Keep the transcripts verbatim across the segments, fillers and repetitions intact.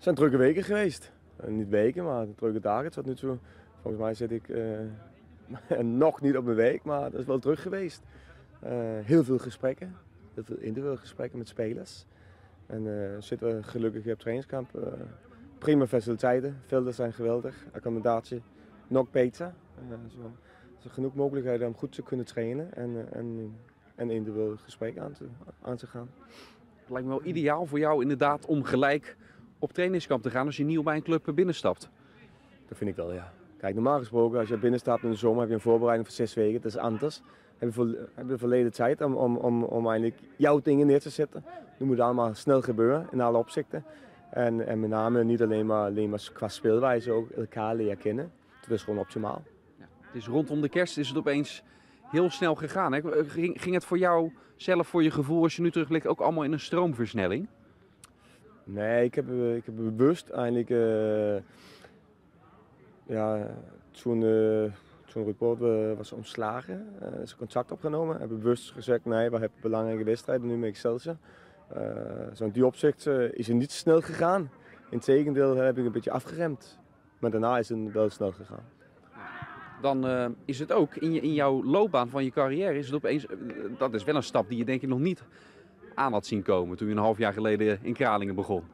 Het zijn drukke weken geweest. Uh, niet weken, maar drukke dagen tot nu toe. Volgens mij zit ik uh, nog niet op mijn week, maar dat is wel druk geweest. Uh, heel veel gesprekken, heel veel individuele gesprekken met spelers. En uh, zitten we gelukkig op trainingskamp. Uh, prima faciliteiten, velden zijn geweldig, accommodatie nog beter. Uh, zo, zo genoeg mogelijkheden om goed te kunnen trainen en, uh, en, en individuele gesprekken aan te, aan te gaan. Het lijkt me wel ideaal voor jou inderdaad om gelijk op trainingskamp te gaan als je nieuw bij een club binnenstapt. Dat vind ik wel, ja. Kijk, normaal gesproken als je binnenstapt in de zomer heb je een voorbereiding van zes weken. Dat is anders. Heb je, vo heb je verleden tijd om, om, om, om eigenlijk jouw dingen neer te zetten. Nu moet het allemaal snel gebeuren in alle opzichten. En, en met name niet alleen maar, alleen maar qua speelwijze, ook elkaar leren kennen. Dat is gewoon optimaal. Ja, het is rondom de kerst is het opeens heel snel gegaan. Hè? Ging, ging het voor jou zelf, voor je gevoel, als je nu terugblikt, ook allemaal in een stroomversnelling? Nee, ik heb, ik heb bewust eigenlijk... Uh, ja, toen, uh, toen Ruud Brood was ontslagen, uh, is er contact opgenomen. Hebben bewust gezegd, nee, we hebben belangrijke wedstrijden nu met Excelsior. Uh, zo in die opzicht uh, is het niet snel gegaan. Integendeel heb ik een beetje afgeremd. Maar daarna is het wel snel gegaan. Dan uh, is het ook in, je, in jouw loopbaan van je carrière, is het opeens, uh, dat is wel een stap die je denk ik nog niet aan had zien komen toen je een half jaar geleden in Kralingen begon.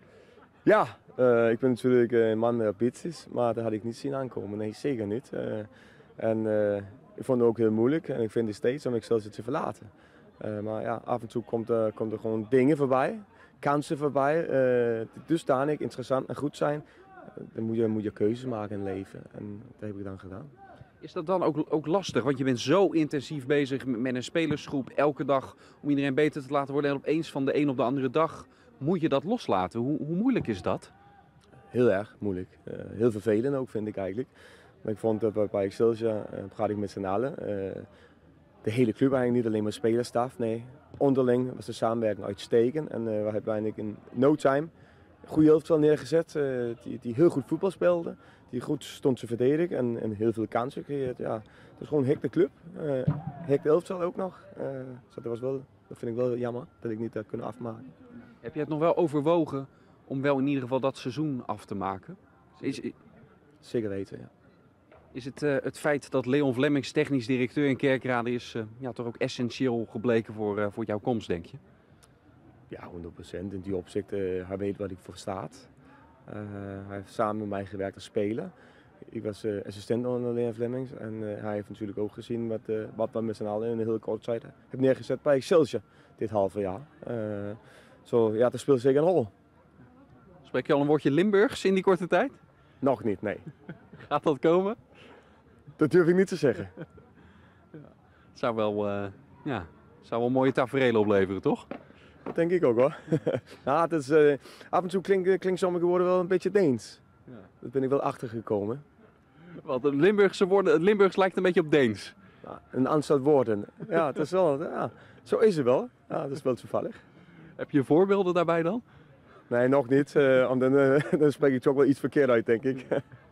Ja, uh, ik ben natuurlijk een man met ambities, maar dat had ik niet zien aankomen. Nee, zeker niet. Uh, en uh, ik vond het ook heel moeilijk en ik vind het steeds om Excelsior te verlaten. Uh, maar ja, af en toe komt er, komt er gewoon dingen voorbij, kansen voorbij, uh, die dusdanig interessant en goed zijn. Uh, dan moet je, moet je keuzes maken in het leven en dat heb ik dan gedaan. Is dat dan ook, ook lastig? Want je bent zo intensief bezig met een spelersgroep elke dag om iedereen beter te laten worden. En opeens van de een op de andere dag moet je dat loslaten. Hoe, hoe moeilijk is dat? Heel erg moeilijk. Uh, heel vervelend ook vind ik eigenlijk. Maar ik vond dat bij Excelsior uh, praat ik met z'n allen. Uh, de hele club eigenlijk, niet alleen maar spelerstaf. Nee, onderling was de samenwerking uitstekend. En uh, we hebben eigenlijk in no time een goede elftal neergezet. Uh, die, die heel goed voetbal speelde. Die goed stond te verdedigen en, en heel veel kansen creëert. Ja, het is gewoon een hekte club. Uh, hekte elftal ook nog. Uh, dus dat, was wel, dat vind ik wel jammer dat ik niet heb kunnen afmaken. Heb je het nog wel overwogen om wel in ieder geval dat seizoen af te maken? Is, Zeker weten, ja. Is het uh, het feit dat Leon Vlemmings technisch directeur in Kerkrade is uh, ja, toch ook essentieel gebleken voor, uh, voor jouw komst, denk je? Ja, honderd procent. In die opzicht, uh, hij weet wat ik voor staat. Uh, hij heeft samen met mij gewerkt als speler. Ik was uh, assistent onder Leon Vlemmings en uh, hij heeft natuurlijk ook gezien wat, uh, wat we met z'n allen in een hele korte tijd hebben neergezet bij Excelsior dit halve jaar. Uh, Zo, ja, dat speelt zeker een rol. Spreek je al een woordje Limburgs in die korte tijd? Nog niet, nee. Gaat dat komen? Dat durf ik niet te zeggen. Ja. Het zou wel, uh, ja, zou wel mooie taferelen opleveren, toch? Dat denk ik ook hoor. Ja, het is, uh, af en toe klinkt klink sommige woorden wel een beetje Deens. Ja. Daar ben ik wel achter gekomen. Want het Limburgse woorden, het Limburgs lijkt een beetje op Deens. Ja, een aantal woorden. Ja, het is wel, ja, zo is het wel. Ja, dat is wel toevallig. Heb je voorbeelden daarbij dan? Nee, nog niet. Uh, dan, uh, dan spreek ik toch wel iets verkeerd uit, denk ik.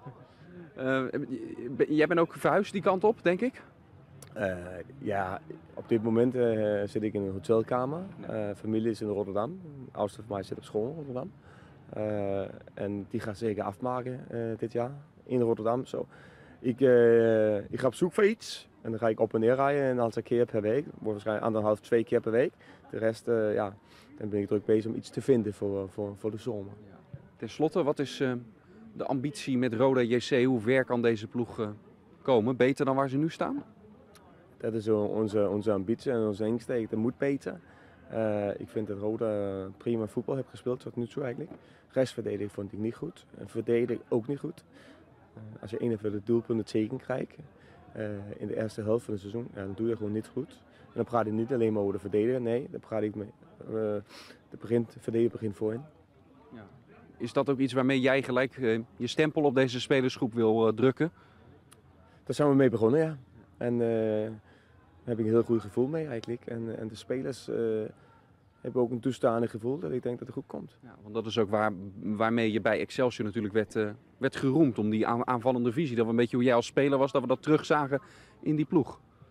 Uh, jij bent ook verhuisd die kant op, denk ik? Uh, ja, op dit moment uh, zit ik in een hotelkamer. Uh, familie is in Rotterdam. De oudste van mij zit op school in Rotterdam. Uh, en die gaat zeker afmaken uh, dit jaar in Rotterdam. Zo. Ik, uh, ik ga op zoek voor iets. En dan ga ik op en neer rijden een aantal keer per week. Wordt waarschijnlijk anderhalf, twee keer per week. De rest, uh, ja, dan ben ik druk bezig om iets te vinden voor, voor, voor de zomer. Ja. Ten slotte, wat is uh, de ambitie met Roda J C? Hoe ver kan deze ploeg uh, komen? Beter dan waar ze nu staan? Dat is onze, onze ambitie en onze insteek. Dat moet beter. Uh, ik vind dat Roda prima voetbal heeft gespeeld tot nu toe eigenlijk. Restverdediging vond ik niet goed. En verdedig ook niet goed. Uh, als je eenenveertig doelpunten tegen krijgt uh, in de eerste helft van het seizoen, ja, dan doe je gewoon niet goed. En dan praat ik niet alleen maar over de verdediger, nee, dan praat ik mee. Uh, de begint, de verdediger begint voorin. Ja. Is dat ook iets waarmee jij gelijk uh, je stempel op deze spelersgroep wil uh, drukken? Daar zijn we mee begonnen, ja. En uh, daar heb ik een heel goed gevoel mee eigenlijk. En, en de spelers uh, hebben ook een toestaande gevoel dat ik denk dat het goed komt. Ja, want dat is ook waar, waarmee je bij Excelsior natuurlijk werd, uh, werd geroemd. Om die aan, aanvallende visie. Dat we een beetje hoe jij als speler was, dat we dat terugzagen in die ploeg.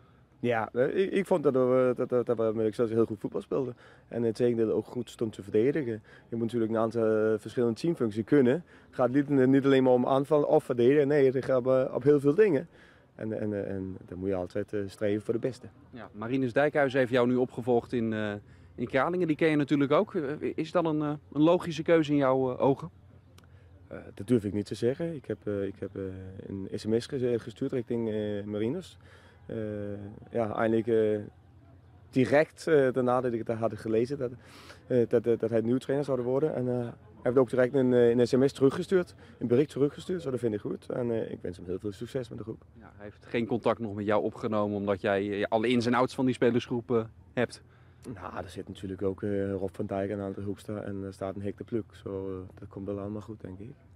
Ja, eh, ik, ik vond dat we, dat, dat, dat we met Excelsior heel goed voetbal speelden. En het tegendeel ook goed stond te verdedigen. Je moet natuurlijk een aantal eh, verschillende teamfuncties kunnen. Het gaat niet, niet alleen maar om aanvallen of verdedigen. Nee, het gaat op, op heel veel dingen. En, en, en dan moet je altijd uh, streven voor de beste. Ja, Marinus Dijkhuizen heeft jou nu opgevolgd in, uh, in Kralingen. Die ken je natuurlijk ook. Is dat een, uh, een logische keuze in jouw uh, ogen? Uh, dat durf ik niet te zeggen. Ik heb, uh, ik heb uh, een sms gestuurd richting uh, Marinus. Uh, ja, eindelijk uh, direct uh, daarna dat ik het had gelezen dat, uh, dat, uh, dat hij nieuw trainer zou worden. En, uh, hij heeft ook direct een, uh, een sms teruggestuurd, een bericht teruggestuurd. Zo, dat vind ik goed. En uh, ik wens hem heel veel succes met de groep. Ja, hij heeft geen contact nog met jou opgenomen omdat jij uh, alle ins en outs van die spelersgroep uh, hebt. Nou, er zit natuurlijk ook uh, Rob van Dijk aan de Hoekstra en er staat een Hek de Pluk. Zo, uh, dat komt wel allemaal goed, denk ik.